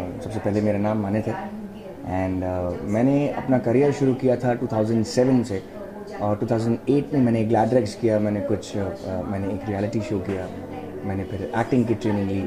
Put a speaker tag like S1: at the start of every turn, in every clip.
S1: सबसे पहले मेरा नाम माने थे एंड मैंने अपना करियर शुरू किया था 2007 से और 2008 में मैंने ग्लैडरेक्स किया, मैंने एक रियलिटी शो किया, मैंने फिर एक्टिंग की ट्रेनिंग ली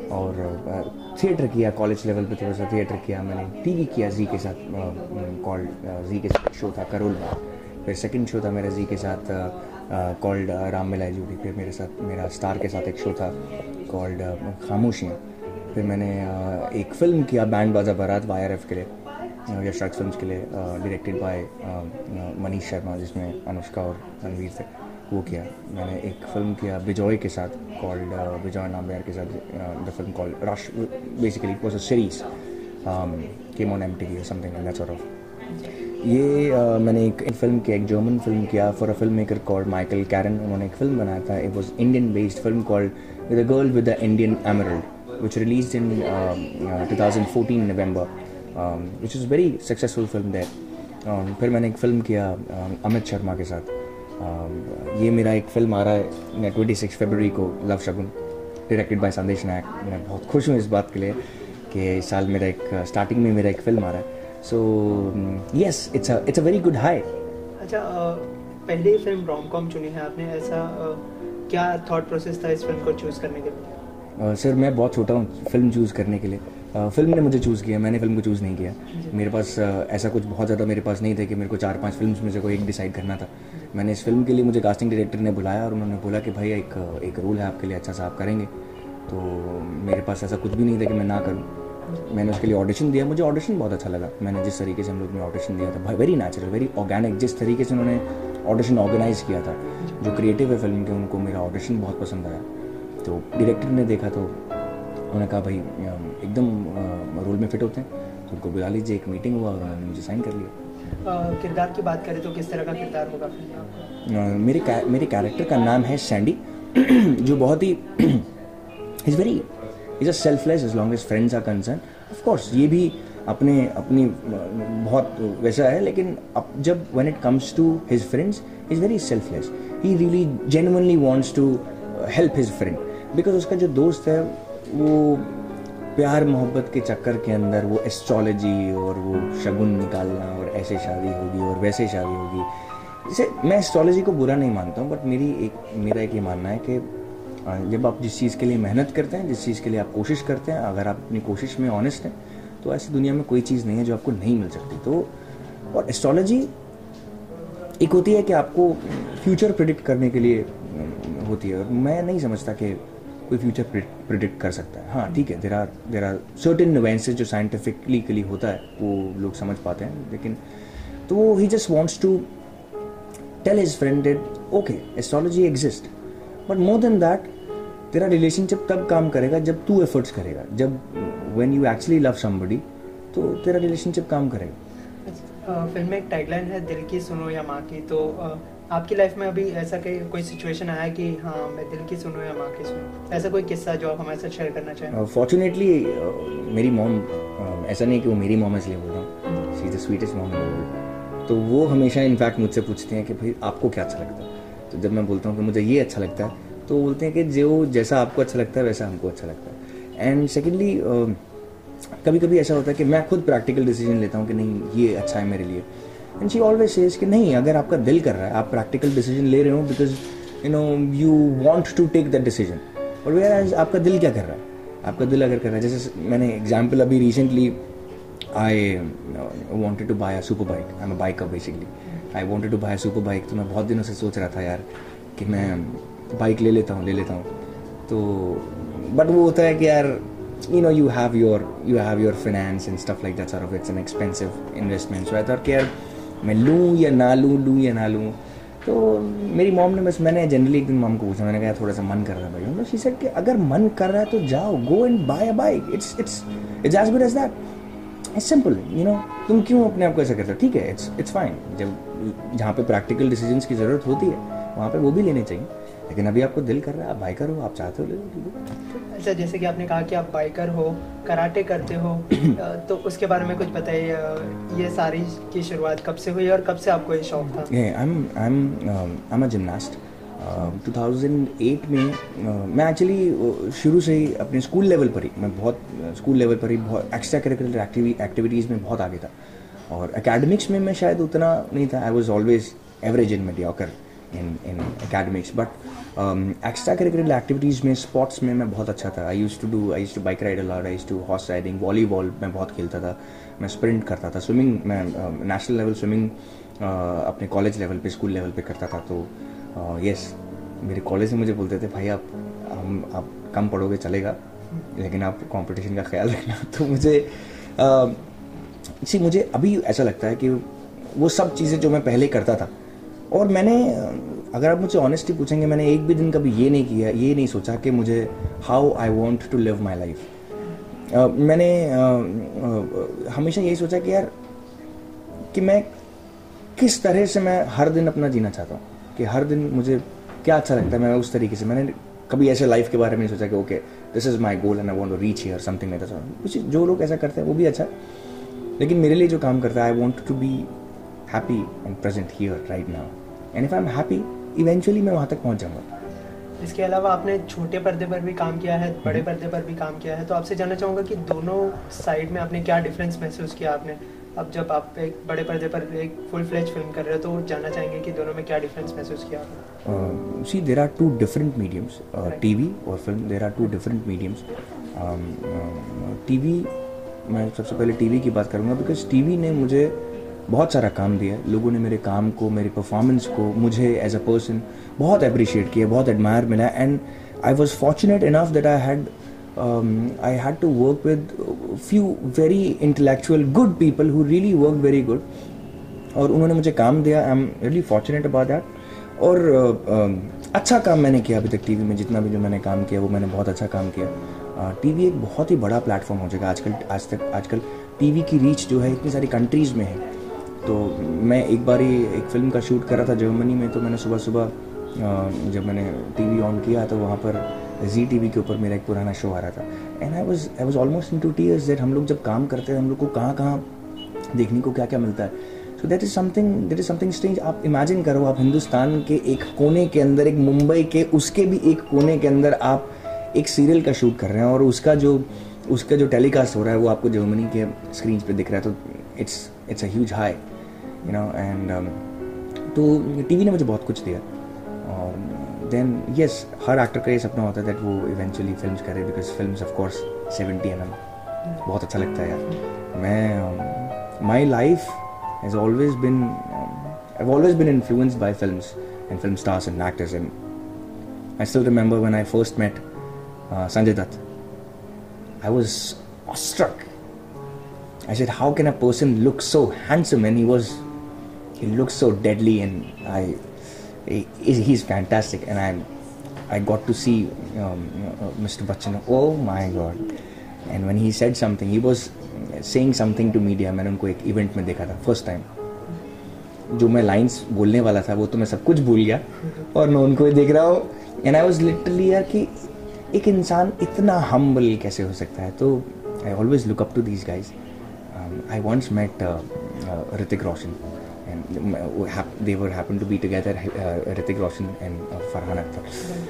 S1: और थिएटर किया, कॉलेज लेवल पे थोड़ा सा थिएटर किया, मैंने टीवी किया जी के साथ, कॉल्ड जी के साथ शो था करोल में, फिर सेकंड शो था मेरा जी के साथ कॉल्ड राम मिलाई जोड़ी, फिर मेरा स्टार के साथ एक शो था कॉल्ड खामोशियाँ, फिर मैंने एक फ़िल्म किया बैंड बाजा बारात YRF के लिए, यश राज फिल्म्स के लिए, डायरेक्टेड बाय मनीष शर्मा, जिसमें अनुष्का और रणवीर थे, वो किया। मैंने एक फ़िल्म किया बिजॉय के साथ कॉल्ड बिजॉय नाम्यार के साथ, the film called rush, basically it was a series came on MTV और something like that sort of. ये मैंने एक फिल्म किया, एक जर्मन फिल्म किया for a film maker called Michael Caren, उन्होंने एक फिल्म बनाया था, it was Indian based film called with a girl with the Indian emerald which released in 2014 November, which is a very successful film there. फिर मैंने एक film किया अमित शर्मा के साथ, ये मेरा एक फ़िल्म आ रहा है 26 फरवरी को, लव शगुन, डायरेक्टेड बाय संदेश नायक। मैं बहुत खुश हूँ इस बात के लिए कि इस साल मेरा एक स्टार्टिंग में मेरा एक फ़िल्म आ रहा है, so yes it's a very good high.
S2: अच्छा, पहली फिल्म रोम कॉम चुनी है आपने, ऐसा क्या थॉट प्रोसेस था इस फिल्म को चूज़ करने के लिए?
S1: सर मैं बहुत छोटा हूँ फिल्म चूज़ करने के लिए, फिल्म ने मुझे चूज़ किया, मैंने फिल्म को चूज़ नहीं किया। मेरे पास ऐसा कुछ बहुत ज़्यादा मेरे पास नहीं था कि मेरे को 4-5 फिल्म्स में से कोई एक डिसाइड करना था। मैंने इस फिल्म के लिए, मुझे कास्टिंग डायरेक्टर ने बुलाया और उन्होंने बोला कि भाई एक रोल है आपके लिए, अच्छा सा आप करेंगे, तो मेरे पास ऐसा कुछ भी नहीं था कि मैं ना करूँ। मैंने उसके लिए ऑडिशन दिया, मुझे ऑडिशन बहुत अच्छा लगा, मैंने जिस तरीके से हम लोग ने ऑडिशन दिया था, वेरी नेचुरल, वेरी ऑर्गेनिक, जिस तरीके से उन्होंने ऑडिशन ऑर्गेनाइज़ किया था, जो क्रिएटिव है फिल्म के, उनको मेरा ऑडिशन बहुत पसंद आया। तो डायरेक्टर ने देखा तो उन्होंने कहा भाई एकदम रोल में फिट होते हैं, तो उनको बुला लीजिए, एक मीटिंग हुआ और उन्होंने मुझे साइन कर लिया।
S2: किरदार की बात करें तो किस तरह का किरदार होगा फिल्म?
S1: मेरे कैरेक्टर का नाम है सैंडी, जो बहुत ही is a selfless as long as friends are concern. Of course ये भी अपनी बहुत वैसा है, लेकिन अब जब when it comes to his friends is very selfless, he really genuinely wants to help his friend, because उसका जो दोस्त है वो प्यार मोहब्बत के चक्कर के अंदर वो एस्ट्रोलॉजी और वो शगुन निकालना और ऐसे शादी होगी और वैसे शादी होगी, जैसे मैं एस्ट्रोलॉजी को बुरा नहीं मानता हूँ, बट मेरा एक ये मानना है कि जब आप जिस चीज़ के लिए मेहनत करते हैं, जिस चीज़ के लिए आप कोशिश करते हैं, अगर आप अपनी कोशिश में ऑनेस्ट हैं, तो ऐसी दुनिया में कोई चीज़ नहीं है जो आपको नहीं मिल सकती। तो और एस्ट्रोलॉजी एक होती है कि आपको फ्यूचर प्रिडिक्ट करने के लिए होती है, और मैं नहीं समझता कि कोई फ्यूचर प्रिडिक्ट कर सकता है। हाँ ठीक है, देर आर सर्टेन नुएंसेस जो साइंटिफिकली होता है वो लोग समझ पाते हैं, लेकिन तो he just wants to tell his friend that okay astrology exist, but more than that तेरा रिलेशनशिप तब काम करेगा जब तू एफर्ट्स करेगा, जब when you actually love somebody तो तेरा रिलेशनशिप काम करेगा।
S2: फिल्म में एक टैगलाइन है, दिल की सुनो या माँ की, तो आपकी लाइफ में अभी ऐसा कोई सिचुएशन आया कि हाँ मैं दिल की सुनूं या माँ की सुनूं, ऐसा कोई किस्सा जो आप हमारे साथ शेयर करना चाहें?
S1: फॉर्चुनेटली मेरी मॉम, ऐसा नहीं कि वो मेरी मॉम इसलिए बोल रहा हूँ, she is the sweetest mom in the world, तो वो हमेशा इनफैक्ट मुझसे पूछते हैं कि भाई आपको क्या अच्छा लगता है, तो जब मैं बोलता हूँ कि मुझे ये अच्छा लगता है, तो बोलते हैं कि जो जैसा आपको अच्छा लगता है वैसा हमको अच्छा लगता है। एंड सेकेंडली कभी कभी ऐसा होता है कि मैं खुद प्रैक्टिकल डिसीजन लेता हूँ कि नहीं ये अच्छा है मेरे लिए, एंड शी ऑलवेज सेज कि नहीं, अगर आपका दिल कर रहा है, आप प्रैक्टिकल डिसीजन ले रहे हो because you want to take that decision, और वेयर आपका दिल क्या कर रहा है, आपका दिल अगर कर रहा है, जैसे मैंने एग्जांपल अभी recently I wanted to buy a super bike, I am a biker basically, I wanted to buy a super bike, तो मैं बहुत दिनों से सोच रहा था यार कि मैं बाइक ले लेता हूँ, तो बट वो होता है कि यार you have your finance and stuff like that sort of, it's an expensive investment, so I thought कि यार मैं लूँ या ना लूँ, तो मेरी मॉम ने मैंने जनरली एक दिन मॉम को पूछा, मैंने कहा थोड़ा सा मन कर रहा है भाई, शी सेड कि अगर मन कर रहा है तो जाओ, go and buy a bike, it's as good as that, it's simple, तुम क्यों अपने आप को ऐसा करते हो, ठीक है, इट्स फाइन, जब जहाँ पे प्रैक्टिकल डिसीजंस की ज़रूरत होती है वहाँ पे वो भी लेने चाहिए, लेकिन अभी आपको दिल कर रहा है, आप बाइकर हो, आप चाहते हो ले लो।
S2: अच्छा, जैसे कि आपने कहा कि आप बाइकर हो, कराटे करते हो, तो उसके बारे में कुछ बताइए, ये सारी की शुरुआत कब से हुई और कब से आपको ये शौक था?
S1: आई एम अ जिमनास्ट, 2008 में मैं एक्चुअली शुरू से ही अपने स्कूल लेवल पर ही बहुत एक्स्ट्रा करिकुलर एक्टिविटीज़ में बहुत आगे था, और एकेडमिक्स में मैं शायद उतना नहीं था. I was always average in mediocre in academics, but extra curricular activities में, स्पोर्ट्स में मैं बहुत अच्छा था. I used to bike ride a lot, I used to horse riding, volleyball मैं बहुत खेलता था, मैं स्प्रिंट करता था, स्विमिंग मैं नेशनल लेवल स्विमिंग अपने कॉलेज लेवल पे, स्कूल लेवल पे करता था. तो यस, मेरे कॉलेज से मुझे बोलते थे भाई आप कम पढ़ोगे चलेगा, लेकिन आप कंपटीशन का ख्याल रखना. तो मुझे अभी ऐसा लगता है कि वो सब चीज़ें जो मैं पहले करता था, और मैंने, अगर आप मुझसे ऑनेस्टली पूछेंगे, मैंने एक भी दिन कभी ये नहीं सोचा कि मुझे how I want to live my life. मैंने हमेशा यही सोचा कि यार कि मैं किस तरह से मैं हर दिन अपना जीना चाहता हूँ, कि हर दिन मुझे क्या अच्छा लगता है, मैं उस तरीके से. मैंने कभी ऐसे लाइफ के बारे में नहीं सोचा कि okay this is my goal and I want to reach here something like that. कुछ जो लोग ऐसा करते हैं वो भी अच्छा, लेकिन मेरे लिए जो काम करता है, I want to be happy and present here right now, and if I am happy eventually मैं वहाँ तक पहुँच जाऊँगा.
S2: इसके अलावा आपने छोटे पर्दे पर भी काम किया है, बड़े पर्दे पर भी काम किया है, तो आपसे जानना चाहूँगा कि दोनों साइड में आपने क्या डिफरेंस महसूस किया आपने. अब जब आप एक बड़े पर्दे पर एक फुल फ्लेज फिल्म कर रहे हो, तो जानना चाहेंगे कि दोनों में क्या डिफरेंस महसूस किया आपने.
S1: See, there are two different mediums, TV और film. There are two different mediums. TV, मैं सबसे पहले TV की बात करूँगा, बिकॉज TV ने मुझे बहुत सारा काम दिया. लोगों ने मेरे काम को, मेरे परफॉर्मेंस को, मुझे एज अ पर्सन बहुत अप्रिशिएट किया, बहुत एडमायर मिला. And I was fortunate enough that I had to work with few very intellectual good people who really worked very good, और उन्होंने मुझे काम दिया. I am really fortunate about that. और अच्छा काम मैंने किया अभी तक टीवी में. जितना भी जो मैंने काम किया वो मैंने बहुत अच्छा काम किया. टीवी एक बहुत ही बड़ा प्लेटफॉर्म हो जाएगा आजकल. टीवी की रीच जो है इतनी सारी कंट्रीज़ में है. तो मैं एक बार ही एक फिल्म का शूट कर रहा था जर्मनी में, तो मैंने सुबह जब मैंने टीवी ऑन किया तो वहाँ पर जी टीवी के ऊपर मेरा एक पुराना शो आ रहा था. And I was almost in 2 years that हम लोग जब काम करते हैं हम लोग को कहाँ देखने को क्या मिलता है. So that is something strange. आप इमेजिन करो, आप हिंदुस्तान के एक कोने के अंदर, एक मुंबई के उसके भी एक कोने के अंदर आप एक सीरियल का शूट कर रहे हैं, और उसका जो टेलीकास्ट हो रहा है वो आपको जर्मनी के स्क्रीन पे दिख रहा है. तो it's a huge high, you know. And तो टीवी ने मुझे बहुत कुछ दिया. और देन यस, हर एक्टर का ये सपना होता है दैट वो इवेंचुअली फिल्म्स करे, because films of course 70mm बहुत अच्छा लगता है यार. मैं my life has always been I've always been influenced by films and film stars and actors, and I still remember when I first met Sanjay Dutt. I was awestruck. I said, how can a person look so handsome? And he looks so deadly, and he's fantastic. And I got to see Mr. Bachchan. Oh my God. And when he said something, he was saying something to media. मैंने उनको एक event में देखा था first time. जो मैं lines बोलने वाला था वो तो मैं सब कुछ भूल गया, और मैं उनको ही देख रहा हूँ. एंड आई वाज लिटरली यार कि एक इंसान इतना हम्बल कैसे हो सकता है. तो I always look up to these guys. I once met Hrithik Roshan, and they were happened to be together, Hrithik Roshan and Farhan Akhtar.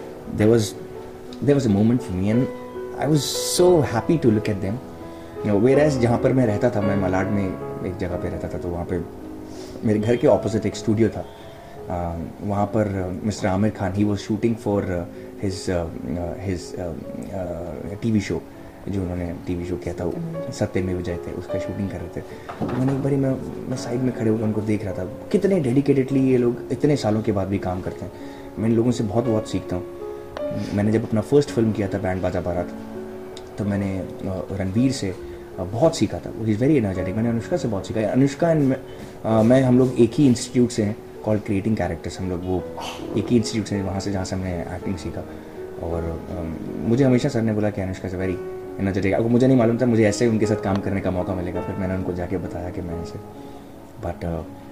S1: There was a moment for me, and I was so happy to look at them. You know, whereas जहाँ पर मैं रहता था, मैं मलाड में एक जगह पे रहता था, तो वहाँ पे मेरे घर के ऑपोजिट एक स्टूडियो था. वहाँ पर mister Aamir Khan, he was shooting for his TV show, जो उन्होंने टीवी शो किया था सत्यमेव जयते, उसका शूटिंग कर रहे थे. तो मैंने एक बारी मैं साइड में खड़े होकर उनको देख रहा था, कितने डेडिकेटेडली ये लोग इतने सालों के बाद भी काम करते हैं. मैं इन लोगों से बहुत सीखता हूँ. मैंने जब अपना फर्स्ट फिल्म किया था बैंड बाजा बारात, तो मैंने रणवीर से बहुत सीखा था. He is very energetic. मैंने अनुष्का से बहुत सीखा. अनुष्का एंड मैं हम लोग एक ही इंस्टीट्यूट से हैं, कॉल्ड क्रिएटिंग कैरेक्टर्स. हम लोग वो एक ही इंस्टीट्यूट से, वहाँ से जहाँ से हमने एक्टिंग सीखा. और मुझे हमेशा सर ने बोला कि अनुष्का से वेरी एनर्जेटिक. अब मुझे नहीं मालूम था मुझे ऐसे उनके साथ काम करने का मौका मिलेगा. फिर मैंने उनको जाके बताया कि मैं ऐसे. But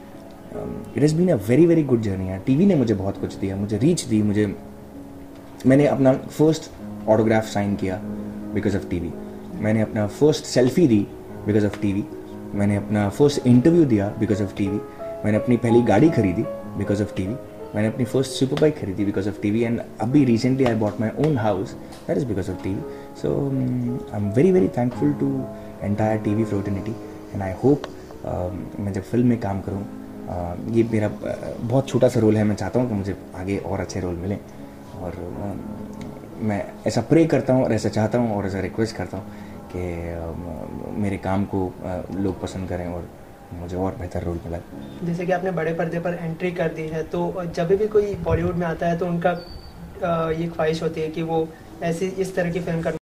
S1: it has been a very good journey यार. टीवी ने मुझे बहुत कुछ दिया, मुझे रीच दी. मैंने अपना फर्स्ट ऑटोग्राफ साइन किया बिकॉज ऑफ टीवी. मैंने अपना फर्स्ट सेल्फी दी बिकॉज ऑफ टीवी. मैंने अपना फर्स्ट इंटरव्यू दिया बिकॉज ऑफ टीवी. मैंने अपनी पहली गाड़ी खरीदी बिकॉज ऑफ टीवी. मैंने अपनी फर्स्ट सुपर बाइक खरीदी बिकॉज ऑफ टीवी, एंड अभी recently I bought my own house, that is because of TV. So I am very very thankful to entire TV fraternity, and I hope मैं जब film में काम करूँ, ये मेरा बहुत छोटा सा रोल है, मैं चाहता हूँ कि मुझे आगे और अच्छे रोल मिलें, और मैं ऐसा प्रे करता हूँ और ऐसा चाहता हूँ और ऐसा रिक्वेस्ट करता हूँ कि मेरे काम को लोग पसंद करें और मुझे और बेहतर रोल मिला.
S2: जैसे कि आपने बड़े पर्दे पर एंट्री कर दी है, तो जब भी कोई बॉलीवुड में आता है तो उनका ये ख्वाहिश होती है कि वो ऐसी इस तरह की फिल्म करना